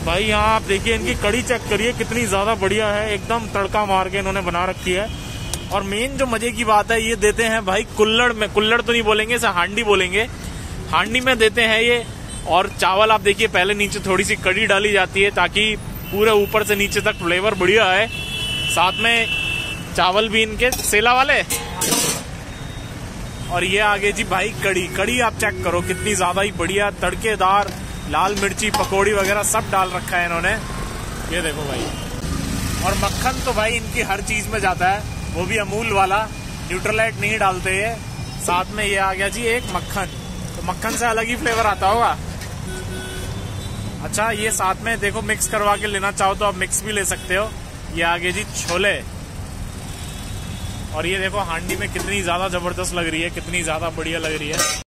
भाई यहाँ आप देखिए इनकी कड़ी चेक करिए कितनी ज्यादा बढ़िया है, एकदम तड़का मार के इन्होंने बना रखी है। और मेन जो मजे की बात है, ये देते हैं भाई कुल्हड़ में, कुल्हड़ तो नहीं बोलेंगे, इसे हांडी बोलेंगे, हांडी में देते हैं ये। और चावल आप देखिए पहले नीचे थोड़ी सी कड़ी डाली जाती है ताकि पूरे ऊपर से नीचे तक फ्लेवर बढ़िया है। साथ में चावल भी इनके सेला वाले। और ये आगे जी भाई कड़ी, कड़ी आप चेक करो कितनी ज्यादा ही बढ़िया, तड़केदार, लाल मिर्ची पकौड़ी वगैरह सब डाल रखा है इन्होंने, ये देखो भाई। और मक्खन तो भाई इनकी हर चीज में जाता है, वो भी अमूल वाला, न्यूट्रलाइट नहीं डालते ये। साथ में ये आ गया जी एक मक्खन, तो मक्खन से अलग ही फ्लेवर आता होगा। अच्छा ये साथ में देखो मिक्स करवा के लेना चाहो तो आप मिक्स भी ले सकते हो। ये आगे जी छोले, और ये देखो हांडी में कितनी ज्यादा जबरदस्त लग रही है, कितनी ज्यादा बढ़िया लग रही है।